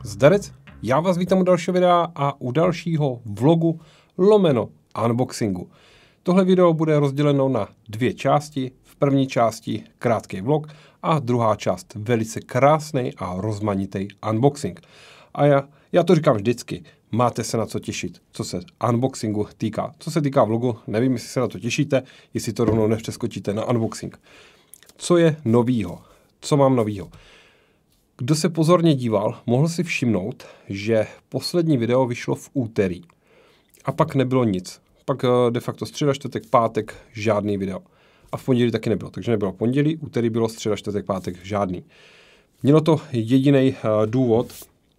Zdarec, já vás vítám u dalšího videa a u dalšího vlogu lomeno unboxingu. Tohle video bude rozděleno na dvě části. V první části krátký vlog a druhá část velice krásný a rozmanitý unboxing. A já to říkám vždycky, máte se na co těšit, co se unboxingu týká. Co se týká vlogu, nevím, jestli se na to těšíte, jestli to rovnou nepřeskočíte na unboxing. Co je novýho? Co mám novýho? Kdo se pozorně díval, mohl si všimnout, že poslední video vyšlo v úterý. A pak nebylo nic. Pak de facto středa, čtvrtek, pátek, žádný video. A v pondělí taky nebylo. Takže nebylo pondělí, úterý bylo středa, čtvrtek, pátek, žádný. Mělo to jediný důvod.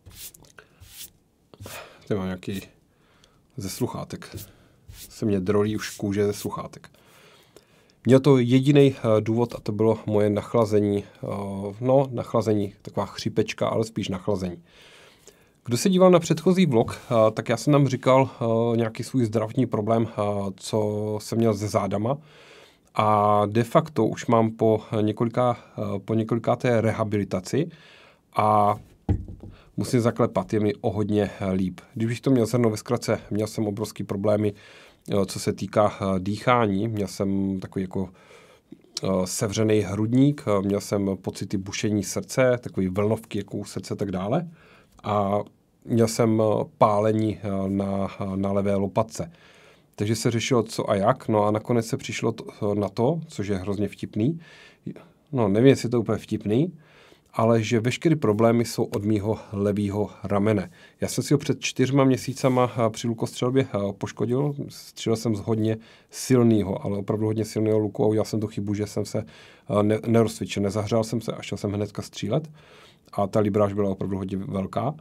Tady mám nějaký ze sluchátek. Se mě drolí už kůže ze sluchátek. Měl to jediný důvod a to bylo moje nachlazení, nachlazení, taková chřipečka, ale spíš nachlazení. Kdo se díval na předchozí vlog, tak já jsem tam říkal nějaký svůj zdravotní problém, co jsem měl se zádama. A de facto už mám po několikáté rehabilitaci a musím zaklepat, je mi o hodně líp. Když bych to měl shrnout ve zkratce, měl jsem obrovský problémy, co se týká dýchání. Měl jsem takový jako sevřený hrudník, měl jsem pocity bušení srdce, takový vlnovky jako u srdce a tak dále. A měl jsem pálení na levé lopatce. Takže se řešilo co a jak, no a nakonec se přišlo na to, což je hrozně vtipný. No nevím, jestli je to úplně vtipný, ale že veškeré problémy jsou od mýho levýho ramene. Já jsem si ho před 4 měsícama při lukostřelbě poškodil. Střelil jsem z hodně silného, ale opravdu hodně silného luku a udělal jsem tu chybu, že jsem se nerozcvičil, nezahřál jsem se a šel jsem hnedka střílet. A ta libráž byla opravdu hodně velká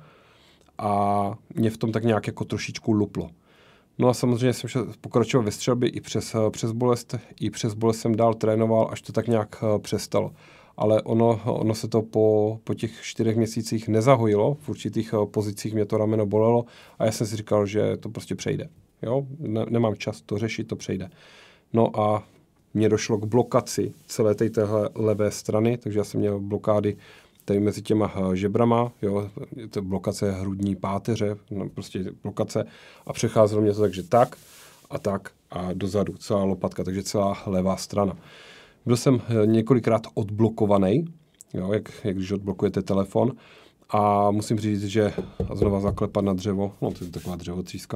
a mě v tom tak nějak jako trošičku luplo. No a samozřejmě jsem pokračoval ve střelbě i přes bolest. I přes bolest jsem dál trénoval, až to tak nějak přestalo. Ale ono se to po těch 4 měsících nezahojilo. V určitých pozicích mě to rameno bolelo a já jsem si říkal, že to prostě přejde. Jo? Nemám čas to řešit, to přejde. No a mně došlo k blokaci celé téhle levé strany, takže já jsem měl blokády tady mezi těma žebrama, jo, to blokace hrudní páteře, no, prostě blokace a přecházelo mě to takže tak a dozadu, celá lopatka, takže celá levá strana. Byl jsem několikrát odblokovaný, jo, jak když odblokujete telefon a musím říct, že a znova zaklepat na dřevo, no to je taková dřevotříska,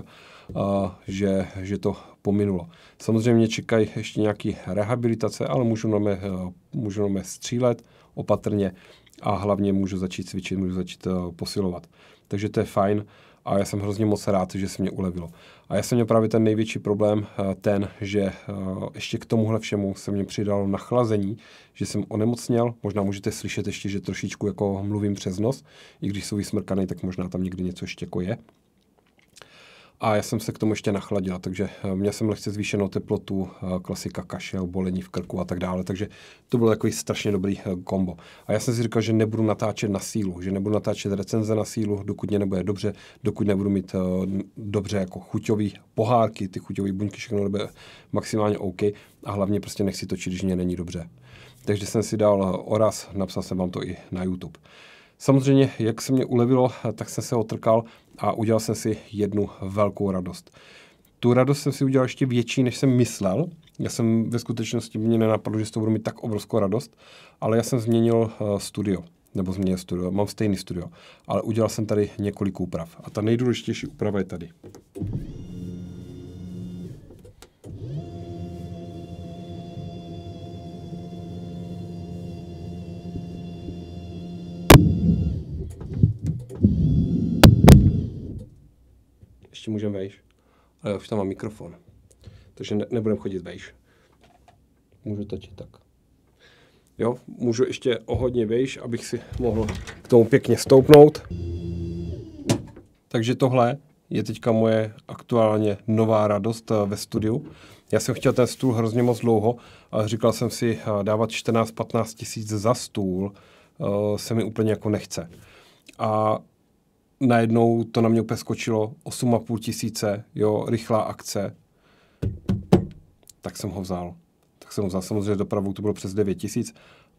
že to pominulo. Samozřejmě mě čekají ještě nějaké rehabilitace, ale můžu na mě střílet opatrně a hlavně můžu začít cvičit, můžu začít posilovat. Takže to je fajn a já jsem hrozně moc rád, že se mě ulevilo. A já jsem měl právě ten největší problém, že ještě k tomuhle všemu se mě přidalo nachlazení, že jsem onemocněl, možná můžete slyšet ještě, že trošičku jako mluvím přes nos, i když jsou vysmrkaný, tak možná tam někdy něco ještě jako je. A já jsem se k tomu ještě nachladil, takže měl jsem lehce zvýšenou teplotu, klasika kašel, bolení v krku a tak dále, takže to bylo takový strašně dobrý kombo. A já jsem si říkal, že nebudu natáčet na sílu, že nebudu natáčet recenze na sílu, dokud mě nebude dobře, dokud nebudu mít dobře jako chuťový pohárky, ty chuťové buňky, všechno nebude maximálně OK a hlavně prostě nechci točit, když mě není dobře. Takže jsem si dal oraz, napsal jsem vám to i na YouTube. Samozřejmě, jak se mě ulevilo, tak jsem se otrkal a udělal jsem si jednu velkou radost. Tu radost jsem si udělal ještě větší, než jsem myslel. Já jsem ve skutečnosti mě nenapadlo, že z toho budu mít tak obrovskou radost, ale já jsem změnil studio. Mám stejný studio, ale udělal jsem tady několik úprav. A ta nejdůležitější úprava je tady. Ještě můžeme vejš. Ale už tam mám mikrofon. Takže nebudeme chodit vejš. Můžu točit tak. Jo, můžu ještě o hodně vejš, abych si mohl k tomu pěkně stoupnout. Takže tohle je teďka moje aktuálně nová radost ve studiu. Já jsem chtěl ten stůl hrozně moc dlouho, ale říkal jsem si, dávat 14-15 tisíc za stůl se mi úplně jako nechce. A najednou to na mě úplně skočilo 8,5 tisíce, jo, rychlá akce. Tak jsem ho vzal. Samozřejmě dopravou to bylo přes 9 tisíc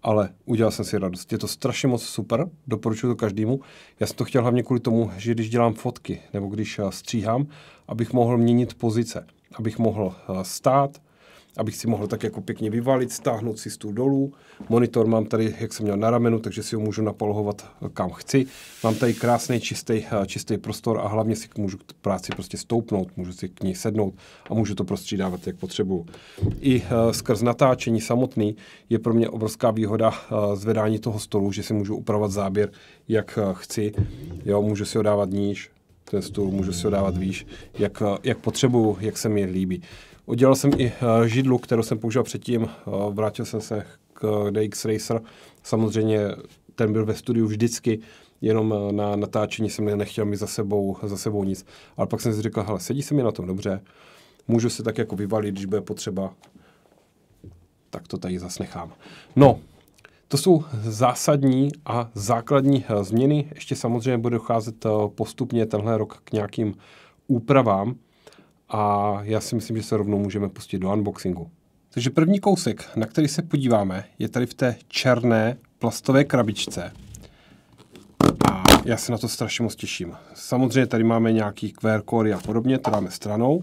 ale udělal jsem si radost. Je to strašně moc super, doporučuji to každému. Já jsem to chtěl hlavně kvůli tomu, že když dělám fotky nebo když stříhám, abych mohl měnit pozice, abych mohl stát, abych si mohl tak jako pěkně vyvalit, stáhnout si stůl dolů. Monitor mám tady, jak jsem měl na ramenu, takže si ho můžu napolohovat kam chci. Mám tady krásný, čistý prostor a hlavně si můžu k práci prostě stoupnout, můžu si k ní sednout a můžu to prostřídávat, jak potřebuju. I skrz natáčení samotný je pro mě obrovská výhoda zvedání toho stolu, že si můžu upravovat záběr, jak chci. Jo, můžu si ho dávat níž, ten stůl, můžu si ho dávat výš, jak potřebuju, jak se mi líbí. Udělal jsem i židlu, kterou jsem používal předtím, vrátil jsem se k DX Racer, samozřejmě ten byl ve studiu vždycky, jenom na natáčení jsem nechtěl mít za sebou nic, ale pak jsem si řekl, hele, sedí se mi na tom dobře, můžu se tak jako vyvalit, když bude potřeba, tak to tady zas nechám. No, to jsou zásadní a základní změny, ještě samozřejmě bude docházet postupně tenhle rok k nějakým úpravám, a já si myslím, že se rovnou můžeme pustit do unboxingu. Takže první kousek, na který se podíváme, je tady v té černé plastové krabičce. A já se na to strašně moc těším. Samozřejmě tady máme nějaký QR kódy a podobně, to dáme stranou.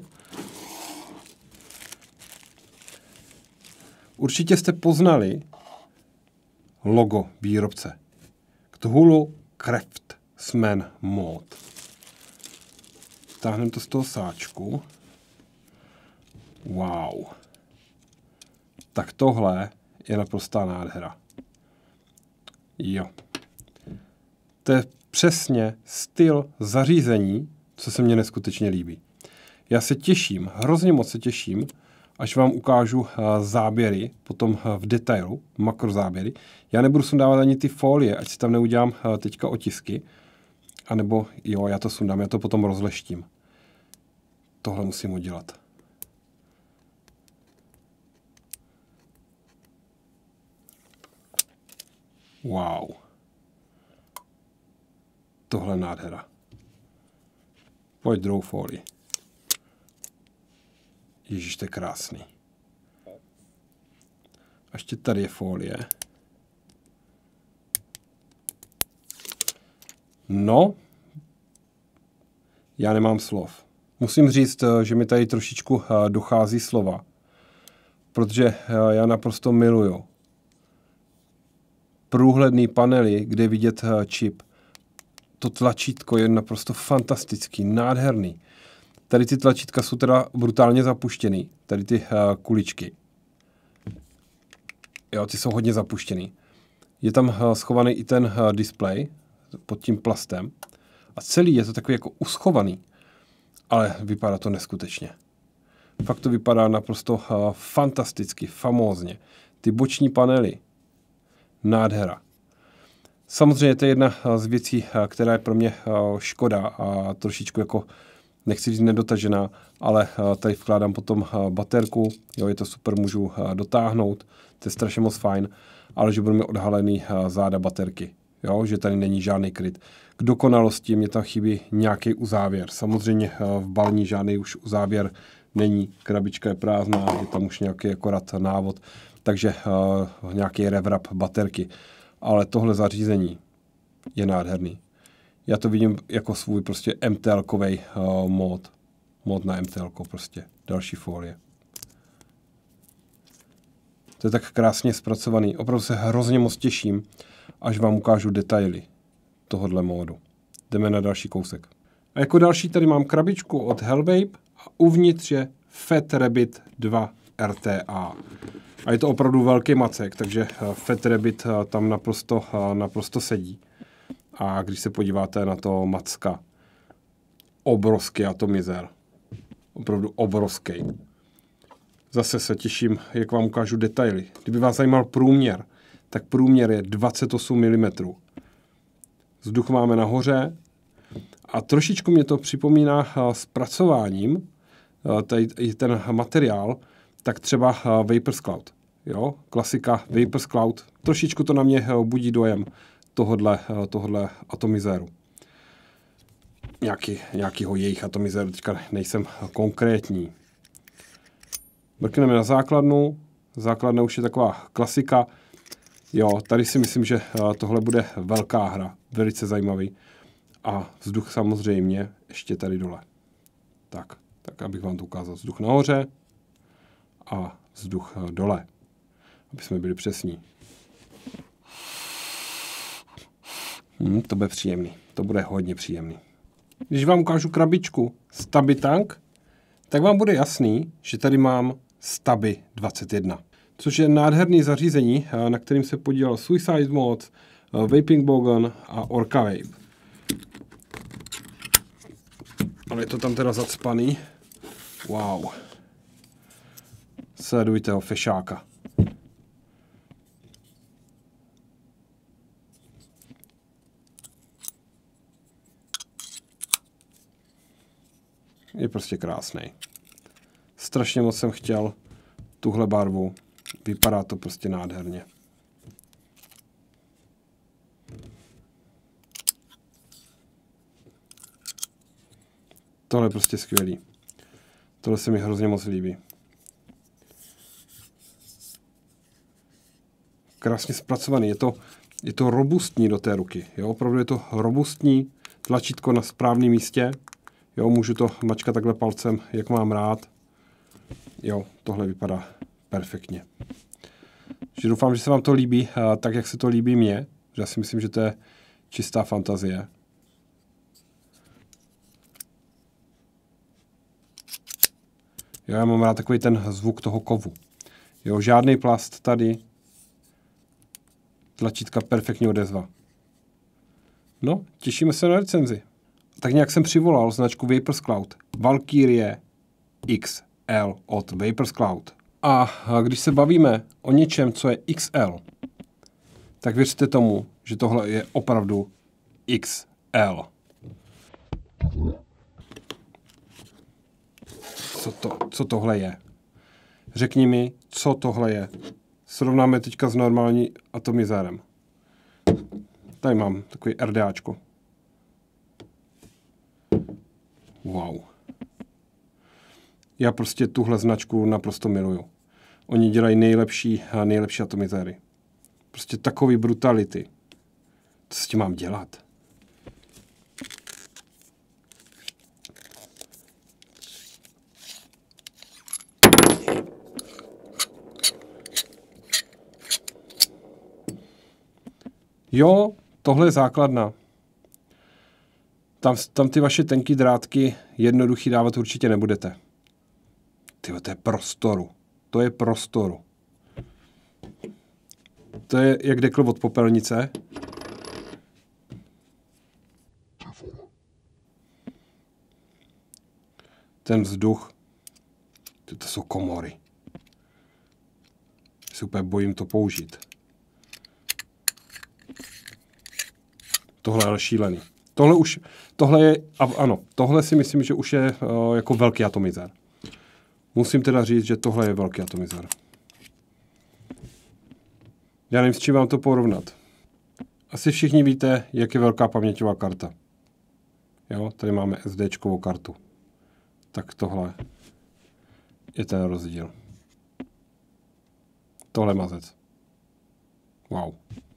Určitě jste poznali logo výrobce. Cthulhu Craftsman Mod. Táhneme to z toho sáčku. Wow. Tak tohle je naprostá nádhera. Jo. To je přesně styl zařízení, co se mně neskutečně líbí. Já se těším, hrozně moc se těším, až vám ukážu záběry, potom v detailu, makrozáběry. Já nebudu sundávat ani ty folie, ať si tam neudělám teďka otisky. A nebo, jo, já to sundám, já to potom rozleštím. Tohle musím udělat. Wow. Tohle je nádhera. Pojď druhou folii. Ježíš, to je krásný. A ještě tady je folie. No, já nemám slov. Musím říct, že mi tady trošičku dochází slova, protože já naprosto miluju průhledný panely, kde je vidět čip. To tlačítko je naprosto fantastický, nádherný. Tady ty tlačítka jsou teda brutálně zapuštěný, tady ty kuličky. Jo, ty jsou hodně zapuštěný. Je tam schovaný i ten display pod tím plastem a celý je to takový jako uschovaný. Ale vypadá to neskutečně. Fakt to vypadá naprosto fantasticky, famózně. Ty boční panely. Nádhera. Samozřejmě to je jedna z věcí, která je pro mě škoda a trošičku jako, nechci říct nedotažená, ale tady vkládám potom baterku. Jo, je to super, můžu dotáhnout. To je strašně moc fajn. Ale že budu mít odhalený záda baterky. Jo, že tady není žádný kryt. K dokonalosti mě tam chybí nějaký uzávěr. Samozřejmě v balení žádný už uzávěr není. Krabička je prázdná, je tam už nějaký akorát návod, takže nějaký rewrap baterky. Ale tohle zařízení je nádherný. Já to vidím jako svůj prostě MTL-kovej mod. Mod na MTL-ko prostě. Další folie. To je tak krásně zpracovaný. Opravdu se hrozně moc těším, až vám ukážu detaily tohohle módu. Jdeme na další kousek. A jako další tady mám krabičku od Hellbabe a uvnitř je Fat Rabbit 2 RTA. A je to opravdu velký macek, takže Fat Rabbit tam naprosto sedí. A když se podíváte na to macka, obrovský atomizer. Opravdu obrovský. Zase se těším, jak vám ukážu detaily. Kdyby vás zajímal průměr, tak průměr je 28 mm. Vzduch máme nahoře a trošičku mě to připomíná zpracováním, tady ten materiál, tak třeba Vapors Cloud. Jo? Klasika Vapors Cloud. Trošičku to na mě budí dojem tohodle atomizéru. Nějakýho jejich atomizéru, teďka nejsem konkrétní. Mrkneme na základnu. Základna už je taková klasika. Jo, tady si myslím, že tohle bude velká hra, velice zajímavý. A vzduch samozřejmě ještě tady dole. Tak abych vám to ukázal. Vzduch nahoře a vzduch dole, aby jsme byli přesní. To bude příjemný. To bude hodně příjemný. Když vám ukážu krabičku StabiTank, tak vám bude jasný, že tady mám Stabi 21, což je nádherný zařízení, na kterým se podílel Suicide Mod, Vaping Bogan a Orca Vape. Ale je to tam teda zacpaný. Wow. Sledujte ho, fešáka. Je prostě krásný. Strašně moc jsem chtěl tuhle barvu. Vypadá to prostě nádherně. Tohle je prostě skvělý. Tohle se mi hrozně moc líbí. Krásně zpracovaný. Je to robustní do té ruky. Jo? Opravdu je to robustní. Tlačítko na správném místě. Jo, můžu to mačkat takhle palcem, jak mám rád. Jo, tohle vypadá perfektně. Takže doufám, že se vám to líbí tak, jak se to líbí mně. Já si myslím, že to je čistá fantazie. Jo, já mám rád takový ten zvuk toho kovu. Jo, žádný plast tady. Tlačítka perfektní odezva. No, těšíme se na recenzi. Tak nějak jsem přivolal značku Vapers Cloud. Valkyrie XL od Vapers Cloud. A když se bavíme o něčem, co je XL, tak věřte tomu, že tohle je opravdu XL. Co tohle je? Řekni mi, co tohle je. Srovnáme teďka s normální atomizérem. Tady mám takový RDAčko. Wow. Já prostě tuhle značku naprosto miluju. Oni dělají nejlepší atomizéry. Prostě takový brutality. Co s tím mám dělat? Jo, tohle je základna. Tam ty vaše tenký drátky jednoduchý dávat určitě nebudete. Tyjo, to je prostoru. To je prostoru. To je jak dekl od popelnice. Ten vzduch. To jsou komory. Se úplně bojím to použít. Tohle je ale šílený. Tohle si myslím, že už je jako velký atomizér. Musím teda říct, že tohle je velký atomizér. Já nevím, s čím vám to porovnat. Asi všichni víte, jak je velká paměťová karta. Jo, tady máme SDčkovou kartu. Tak tohle je ten rozdíl. Tohle mazec. Wow.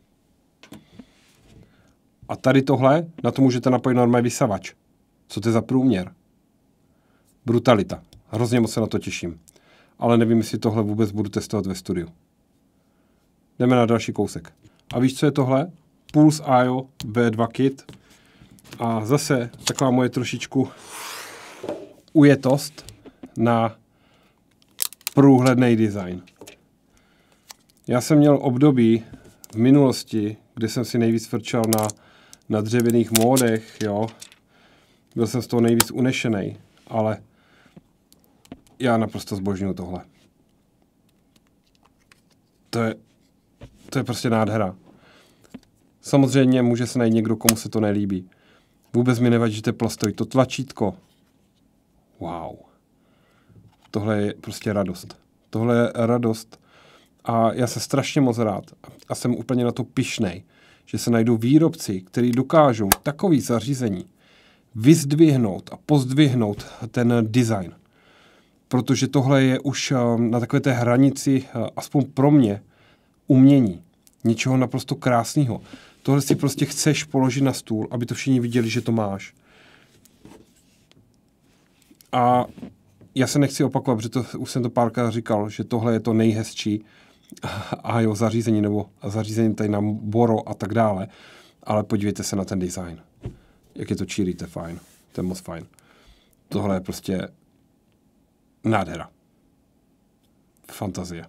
A tady tohle, na to můžete napojit normální vysavač. Co to je za průměr? Brutalita. Hrozně moc se na to těším. Ale nevím, jestli tohle vůbec budu testovat ve studiu. Jdeme na další kousek. A víš, co je tohle? Pulse IO V2 kit. A zase taková moje trošičku ujetost na průhledný design. Já jsem měl období v minulosti, kdy jsem si nejvíc frčal na dřevěných módech, jo. Byl jsem z toho nejvíc unešený, ale já naprosto zbožňuju tohle. To je prostě nádhera. Samozřejmě může se najít někdo, komu se to nelíbí. Vůbec mi nevadí, že to je plastový. To tlačítko. Wow. Tohle je prostě radost. Tohle je radost. A já jsem strašně moc rád. A jsem úplně na to pyšnej, že se najdou výrobci, kteří dokážou takový zařízení vyzdvihnout a pozdvihnout ten design. Protože tohle je už na takové té hranici, aspoň pro mě, umění. Něčeho naprosto krásného. Tohle si prostě chceš položit na stůl, aby to všichni viděli, že to máš. A já se nechci opakovat, protože už jsem to párkrát říkal, že tohle je to nejhezčí IO zařízení, nebo zařízení tady na Boro a tak dále. Ale podívejte se na ten design. Jak je to cheery, to je fajn. To je moc fajn. Tohle je prostě nádhera. Fantazie.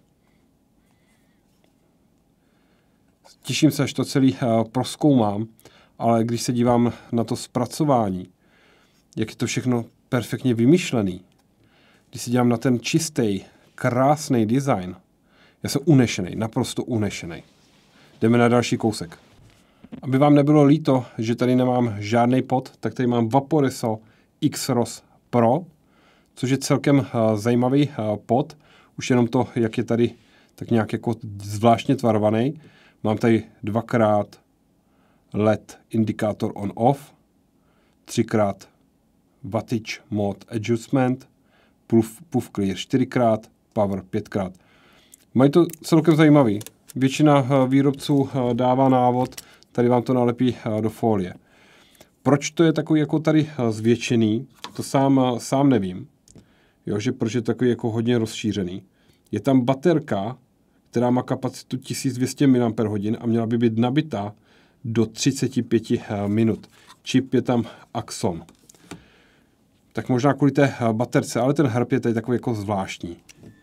Těším se, až to celý prozkoumám, ale když se dívám na to zpracování, jak je to všechno perfektně vymyšlený, když se dívám na ten čistý, krásný design, já jsem unešený, naprosto unešený. Jdeme na další kousek. Aby vám nebylo líto, že tady nemám žádný pod, tak tady mám Vaporesso X-Ros Pro, což je celkem zajímavý pod. Už jenom to, jak je tady tak nějak jako zvláštně tvarovaný. Mám tady 2x LED indikátor on-off, 3x wattage mode adjustment, puff clear 4x, power 5x. Mají to celkem zajímavý. Většina výrobců dává návod, tady vám to nalepí do folie. Proč to je takový jako tady zvětšený, to sám nevím. Jo, že proč je takový jako hodně rozšířený. Je tam baterka, která má kapacitu 1200 mAh a měla by být nabitá do 35 minut. Čip je tam Axon. Tak možná kvůli té baterce, ale ten hrb je tady takový jako zvláštní.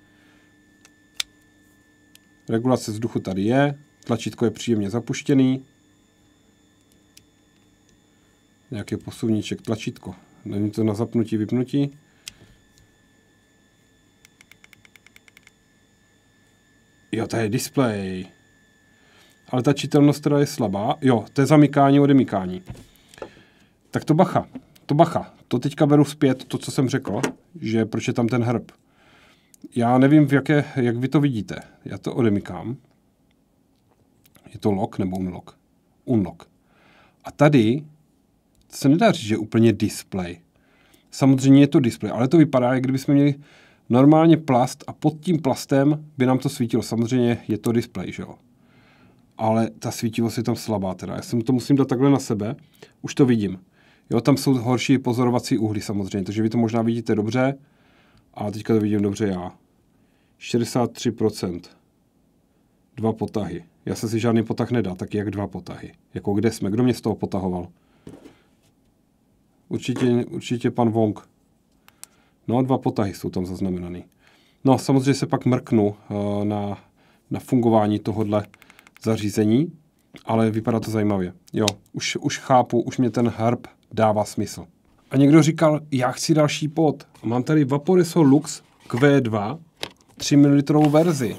Regulace vzduchu tady je, tlačítko je příjemně zapuštěný. Nějaký posuvníček, tlačítko. Není to na zapnutí, vypnutí. Jo, to je displej. Ale ta čitelnost teda je slabá. Jo, to je zamykání, odemykání. Tak to bacha. To teďka beru zpět, to, co jsem řekl, že proč je tam ten hrb. Já nevím, jak vy to vidíte. Já to odemykám. Je to lock nebo unlock? Unlock. A tady se nedá říct, že je úplně display. Samozřejmě je to display, ale to vypadá, jak kdybychom měli normálně plast a pod tím plastem by nám to svítilo. Samozřejmě je to display, že jo. Ale ta svítivost je tam slabá teda. Já to musím dát takhle na sebe. Už to vidím. Jo, tam jsou horší pozorovací úhly samozřejmě, takže vy to možná vidíte dobře. A teďka to vidím dobře já. 63%. 2 potahy. Já se si žádný potah nedá, tak jak 2 potahy. Jako kde jsme? Kdo mě z toho potahoval? Určitě pan Wong. No, 2 potahy jsou tam zaznamenaný. No, samozřejmě se pak mrknu na fungování tohohle zařízení, ale vypadá to zajímavě. Jo, už chápu, už mě ten hrb dává smysl. A někdo říkal, já chci další pod. Mám tady Vaporesso Lux Q2 3 ml verzi.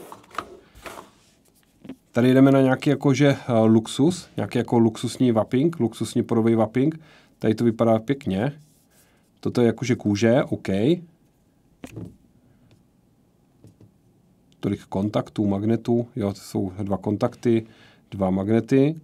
Tady jdeme na nějaký jakože luxus, nějaký jako luxusní vaping, luxusní porový vaping. Tady to vypadá pěkně. Toto je jakože kůže, OK. Tolik kontaktů, magnetů, jo, to jsou 2 kontakty, 2 magnety.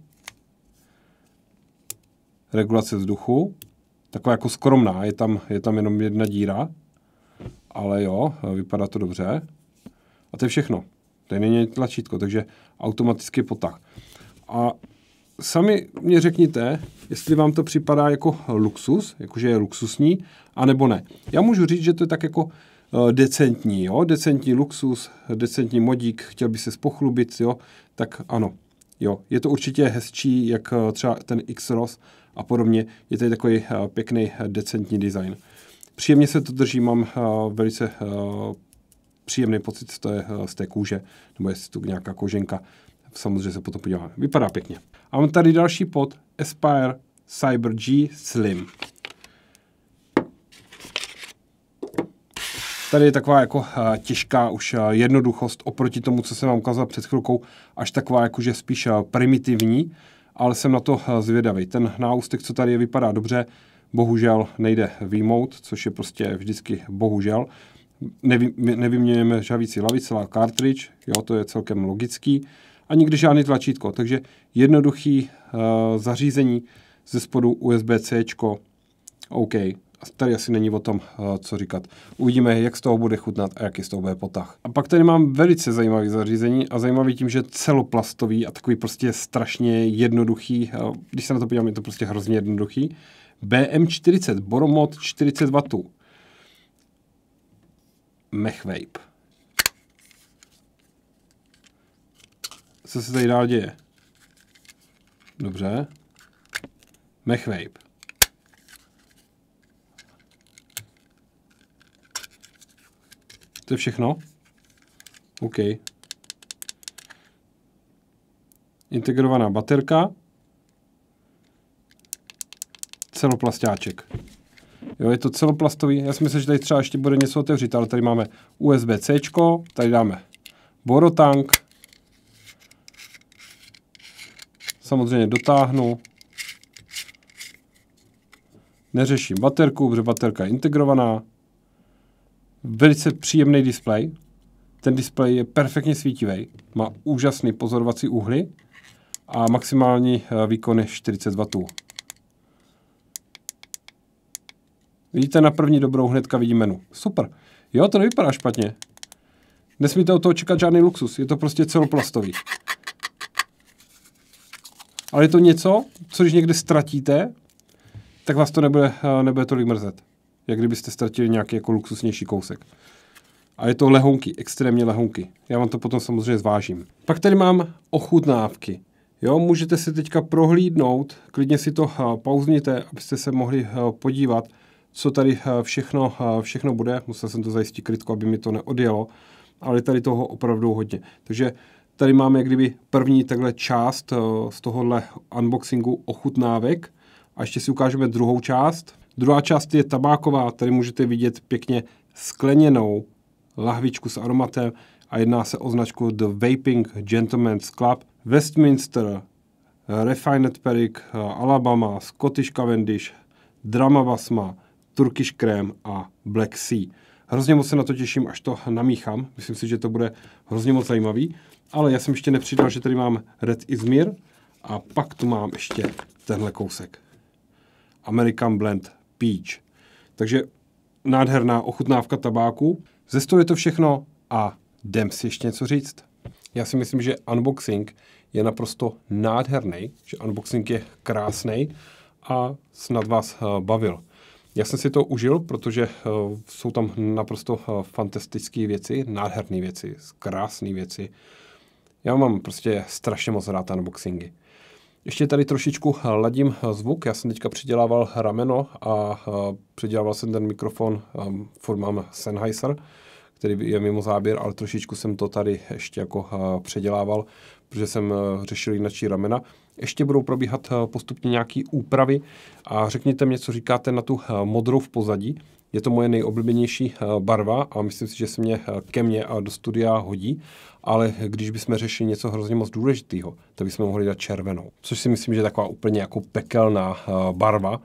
Regulace vzduchu, taková jako skromná, je tam jenom 1 díra, ale jo, vypadá to dobře. A to je všechno. Tady není tlačítko, takže automaticky potah. A sami mě řekněte, jestli vám to připadá jako luxus, jakože je luxusní, anebo ne. Já můžu říct, že to je tak jako decentní, jo, decentní luxus, decentní modík, chtěl by se spochlubit, jo, tak ano, jo, je to určitě hezčí, jak třeba ten X-Ros a podobně, je tady takový pěkný decentní design. Příjemně se to drží, mám velice příjemný pocit z té kůže, nebo jestli tu nějaká koženka, samozřejmě se potom podíváme. Vypadá pěkně. A mám tady další pod Aspire Cyber G Slim. Tady je taková jako těžká už jednoduchost oproti tomu, co jsem vám ukázal před chvilkou, až taková jakože spíš primitivní, ale jsem na to zvědavý. Ten náustek, co tady je, vypadá dobře, bohužel nejde vyjmout, což je prostě vždycky bohužel. Nevyměňujeme žhavící lavici, ale cartridge, jo, to je celkem logický. A nikdy žádný tlačítko, takže jednoduchý zařízení ze spodu USB-C, OK. tady asi není o tom, co říkat. Uvidíme, jak z toho bude chutnat a jaký z toho bude potah. A pak tady mám velice zajímavé zařízení a zajímavý tím, že celoplastový a takový prostě strašně jednoduchý. Když se na to podívám, je to prostě hrozně jednoduchý. BM40, Boromod 40 W. Mech Vape. Co se tady dál děje? Dobře. Mech Vape. To je všechno? OK. Integrovaná baterka. Celoplastáček. Jo, je to celoplastový. Já si myslím, že tady třeba ještě bude něco otevřít, ale tady máme USB-C, tady dáme borotank. Samozřejmě dotáhnu. Neřeším baterku, protože baterka je integrovaná. Velice příjemný displej. Ten displej je perfektně svítivý. Má úžasný pozorovací úhly a maximální výkon je 40 W. Vidíte, na první dobrou hnedka vidím menu. Super. Jo, to nevypadá špatně. Nesmíte od toho čekat žádný luxus. Je to prostě celoplastový. Ale je to něco, co když někde ztratíte, tak vás to nebude tolik mrzet. Jak kdybyste ztratili nějaký jako luxusnější kousek. A je to lehonky, extrémně lehonky. Já vám to potom samozřejmě zvážím. Pak tady mám ochutnávky. Jo, můžete si teďka prohlídnout, klidně si to pauzněte, abyste se mohli podívat, co tady všechno bude. Musel jsem to zajistit krytko, aby mi to neodjelo, ale tady toho opravdu hodně. Takže tady máme jak kdyby první takhle část z tohohle unboxingu ochutnávek a ještě si ukážeme druhou část. Druhá část je tabáková, tady můžete vidět pěkně skleněnou lahvičku s aromatem a jedná se o značku The Vaping Gentleman's Club, Westminster, Refined Perique, Alabama, Scottish Cavendish, Drama Basma, Turkish Cream a Black Sea. Hrozně moc se na to těším, až to namíchám. Myslím si, že to bude hrozně moc zajímavý. Ale já jsem ještě nepřidal, že tady mám Red Izmir a pak tu mám ještě tenhle kousek. American Blend Peach. Takže nádherná ochutnávka tabáku. Ze stolu je to všechno a jdem si ještě něco říct. Já si myslím, že unboxing je naprosto nádherný, že unboxing je krásný a snad vás bavil. Já jsem si to užil, protože jsou tam naprosto fantastické věci, nádherné věci, krásné věci. Já mám prostě strašně moc rád unboxingy. Ještě tady trošičku ladím zvuk. Já jsem teďka přidělával rameno a přidělával jsem ten mikrofon, furt mám Sennheiser, který je mimo záběr, ale trošičku jsem to tady ještě jako předělával, protože jsem řešil jinačí ramena. Ještě budou probíhat postupně nějaké úpravy a řekněte mě, co říkáte na tu modrou v pozadí. Je to moje nejoblíbenější barva a myslím si, že se mě ke mně a do studia hodí, ale když bychom řešili něco hrozně moc důležitého, tak bychom mohli dát červenou. Což si myslím, že je taková úplně jako pekelná barva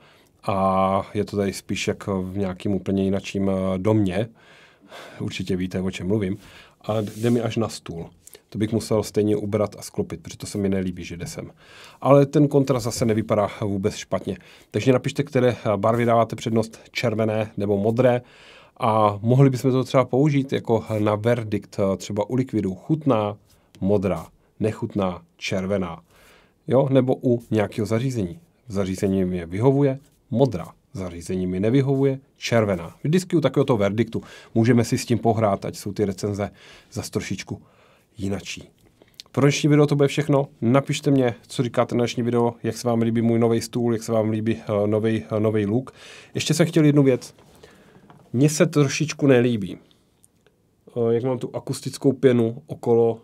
a je to tady spíš jak v nějakým úplně jinačím domě. Určitě víte, o čem mluvím. A jde mi až na stůl. To bych musel stejně ubrat a sklopit, protože to se mi nelíbí, že jde sem. Ale ten kontrast zase nevypadá vůbec špatně. Takže napište, které barvy dáváte přednost, červené nebo modré. A mohli bychom to třeba použít jako na verdikt třeba u likvidu. Chutná, modrá, nechutná, červená. Jo? Nebo u nějakého zařízení. Zařízení mi vyhovuje, modrá. Zařízení mi nevyhovuje, červená. Vždycky u takovéhoto verdiktu můžeme si s tím pohrát, ať jsou ty recenze zas trošičku jinačí. Pro dnešní video to bude všechno. Napište mě, co říkáte na dnešní video, jak se vám líbí můj nový stůl, jak se vám líbí nový look. Ještě jsem chtěl jednu věc. Mně se trošičku nelíbí, jak mám tu akustickou pěnu okolo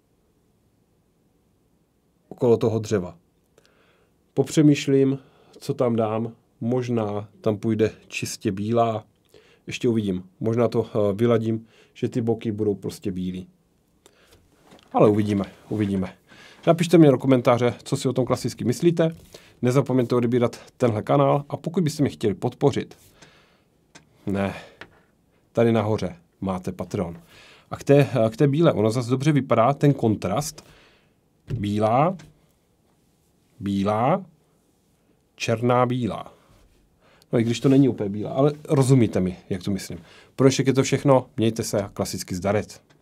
toho dřeva. Popřemýšlím, co tam dám. Možná tam půjde čistě bílá. Ještě uvidím. Možná to vyladím, že ty boky budou prostě bílý. Ale uvidíme. Napište mi do komentáře, co si o tom klasicky myslíte. Nezapomeňte odebírat tenhle kanál a pokud byste mě chtěli podpořit, tady nahoře máte Patreon. A k té bílé, ono zase dobře vypadá, ten kontrast. Bílá, černá, bílá. No i když to není úplně bílá, ale rozumíte mi, jak to myslím. Pro dnešek je to všechno, mějte se a klasicky zdaret.